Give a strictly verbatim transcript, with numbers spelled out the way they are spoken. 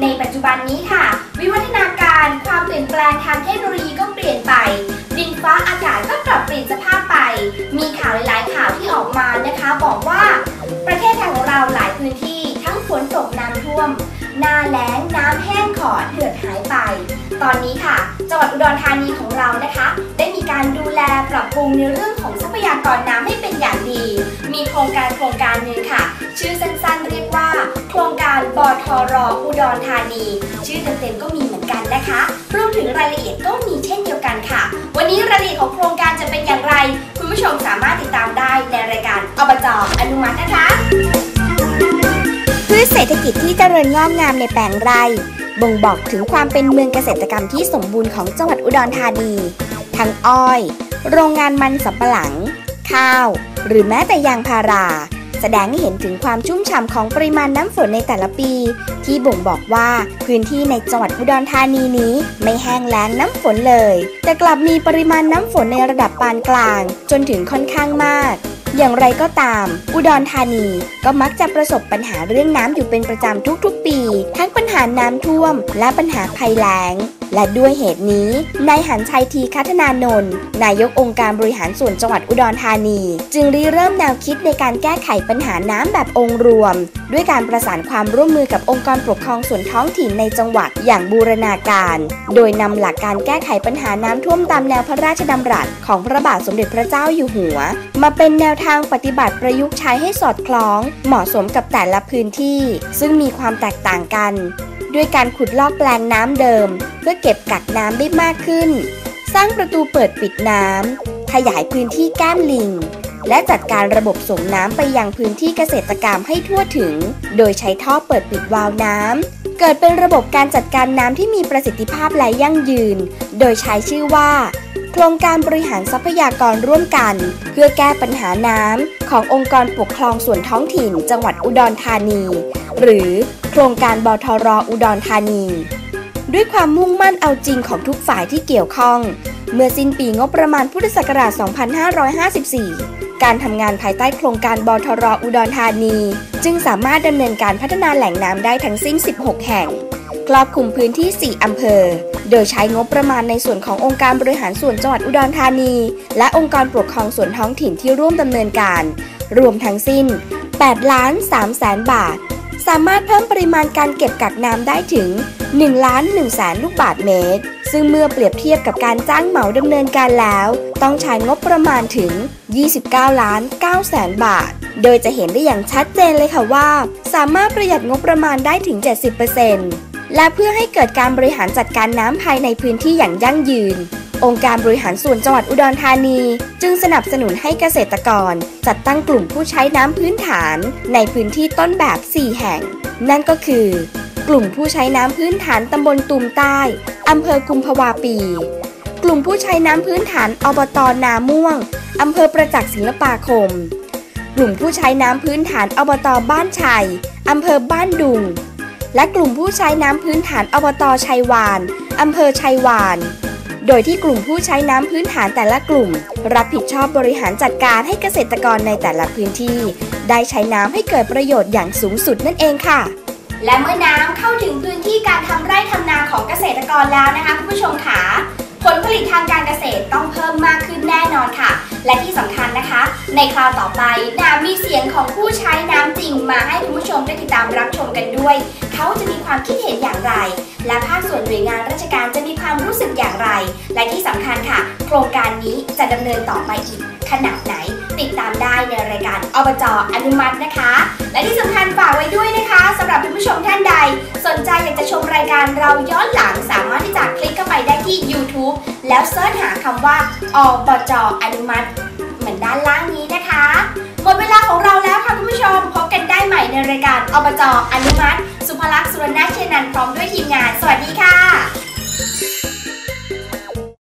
ในปัจจุบันนี้ค่ะวิวัฒนาการความเปลี่ยนแปลงทางเทคโนโลยีก็เปลี่ยนไปดินฟ้าอากาศก็ปรับเปลี่ยนสภาพไปมีข่าวหลายๆข่าวที่ออกมานะคะบอกว่าประเทศไทยของเราหลายพื้นที่ทั้งฝนตกน้ำท่วมหน้าแล้งน้ำแห้งขอดเหือดหายไปตอนนี้ค่ะจังหวัดอุดรธานีของเรานะคะได้มีการดูแลปรับปรุงในเรื่องของทรัพยากรน้ำให้เป็นอย่างดีมีโครงการโครงการหนึ่งค่ะชื่อสั้นๆเรียกว่าโครงการบทร.อุดรธานีชื่อเต็มๆก็มีเหมือนกันนะคะรวมถึงรายละเอียดก็มีเช่นเดียวกันค่ะวันนี้รายละเอียดของโครงการจะเป็นอย่างไรคุณผู้ชมสามารถติดตามได้ในรายการอบจ.อนุมัตินะคะพืชเศรษฐกิจที่เจริญงอกงามในแปลงไร่บ่งบอกถึงความเป็นเมืองเกษตรกรรมที่สมบูรณ์ของจังหวัดอุดรธานีทั้งอ้อยโรงงานมันสำปะหลังข้าวหรือแม้แต่ยางพาราแสดงให้เห็นถึงความชุ่มฉ่ำของปริมาณน้ำฝนในแต่ละปีที่บ่งบอกว่าพื้นที่ในจังหวัดอุดรธานีนี้ไม่แห้งแล้งน้ำฝนเลยแต่กลับมีปริมาณน้ำฝนในระดับปานกลางจนถึงค่อนข้างมากอย่างไรก็ตามอุดรธานีก็มักจะประสบปัญหาเรื่องน้ำอยู่เป็นประจำทุกๆปีทั้งปัญหาน้ำท่วมและปัญหาภัยแล้งและด้วยเหตุนี้นายหันชัยทีคัฒนานนท์นายกองค์การบริหารส่วนจังหวัดอุดรธานีจึงริเริ่มแนวคิดในการแก้ไขปัญหาน้ำแบบองค์รวมด้วยการประสานความร่วมมือกับองค์กรปกครองส่วนท้องถิ่นในจังหวัดอย่างบูรณาการโดยนำหลักการแก้ไขปัญหาน้ำท่วมตามแนวพระราชดำรัสของพระบาทสมเด็จพระเจ้าอยู่หัวมาเป็นแนวทางปฏิบัติประยุกต์ใช้ให้สอดคล้องเหมาะสมกับแต่ละพื้นที่ซึ่งมีความแตกต่างกันด้วยการขุดลอกแปลงน้ำเดิมเพื่อเก็บกักน้ำได้มากขึ้นสร้างประตูเปิดปิดน้ำขยายพื้นที่แก้มลิงและจัดการระบบส่งน้ำไปยังพื้นที่เกษตรกรรมให้ทั่วถึงโดยใช้ท่อเปิดปิดวาล์วน้ำเกิดเป็นระบบการจัดการน้ำที่มีประสิทธิภาพและยั่งยืนโดยใช้ชื่อว่าโครงการบริหารทรัพยากรร่วมกันเพื่อแก้ปัญหาน้ำขององค์กรปกครองส่วนท้องถิ่นจังหวัดอุดรธานีหรือโครงการบทร.อุดรธานีด้วยความมุ่งมั่นเอาจริงของทุกฝ่ายที่เกี่ยวข้องเมื่อสิ้นปีงบประมาณพุทธศักราช สองพันห้าร้อยห้าสิบสี่ การทำงานภายใต้โครงการบทร.อุดรธานีจึงสามารถดำเนินการพัฒนาแหล่งน้ำได้ทั้งสิ้นสิบหกแห่งครอบคลุมพื้นที่สี่อำเภอโดยใช้งบประมาณในส่วนขององค์การบริหารส่วนจังหวัดอุดรธานีและองค์กรปกครองส่วนท้องถิ่นที่ร่วมดำเนินการรวมทั้งสิ้น แปดล้านสามแสน บาทสามารถเพิ่มปริมาณการเก็บกักน้ำได้ถึง หนึ่งล้านหนึ่งแสน ลูกบาศก์เมตรซึ่งเมื่อเปรียบเทียบกับการจ้างเหมาดำเนินการแล้วต้องใช้งบประมาณถึง ยี่สิบเก้าล้านเก้าแสน บาทโดยจะเห็นได้อย่างชัดเจนเลยค่ะว่าสามารถประหยัดงบประมาณได้ถึง เจ็ดสิบเปอร์เซ็นต์ และเพื่อให้เกิดการบริหารจัดการน้ำภายในพื้นที่อย่างยั่งยืนองค์การบริหารส่วนจังหวัดอุดรธานีจึงสนับสนุนให้เกษตรกรจัดตั้งกลุ่มผู้ใช้น้ำพื้นฐานในพื้นที่ต้นแบบสี่แห่งนั่นก็คือกลุ่มผู้ใช้น้ำพื้นฐานตำบลตูมใต้อำเภอกุมภาวาปีกลุ่มผู้ใช้น้ำพื้นฐานอบต.นาม่วงอำเภอประจักษ์ศิลปาคมกลุ่มผู้ใช้น้ำพื้นฐานอบต.บ้านชัยอำเภอบ้านดุงและกลุ่มผู้ใช้น้ำพื้นฐานอบต.ชัยวานอำเภอชัยวานโดยที่กลุ่มผู้ใช้น้ำพื้นฐานแต่ละกลุ่มรับผิดชอบบริหารจัดการให้เกษตรกรในแต่ละพื้นที่ได้ใช้น้ำให้เกิดประโยชน์อย่างสูงสุดนั่นเองค่ะและเมื่อน้ำเข้าถึงพื้นที่การทำไร่ทำนาของเกษตรกรแล้วนะคะคุณผู้ชมค่ะผลผลิตทางการเกษตรต้องเพิ่มมากขึ้นแน่นอนค่ะและที่สำคัญนะคะในคราวต่อไปนามีเสียงของผู้ใช้น้ำจริงมาให้คุณผู้ชมได้ติดตามรับชมกันด้วยเขาจะมีความคิดเห็นอย่างไรและภาคส่วนหน่วยงานราชการจะมีความรู้สึกอย่างไรและที่สำคัญค่ะโครงการนี้จะดำเนินต่อไปอีกขนาดไหนติดตามได้ในรายการอบจ.อนุมัตินะคะและที่สำคัญฝากไว้ด้วยนะคะสำหรับคุณผู้ชมท่านใดสนใจอยากจะชมรายการเราย้อนหลังสามารถที่จะคลิกเข้าไปได้ที่ YouTube แล้วเสิร์ชหาคำว่าอบจ.อนุมัติเหมือนด้านล่างนี้นะคะหมดเวลาของเราแล้วค่ะคุณผู้ชมพบกันได้ใหม่ในรายการอบจ.อนุมัติสุภลักษณ์สุรนาถเชนันท์พร้อมด้วยทีมงานสวัสดีค่ะ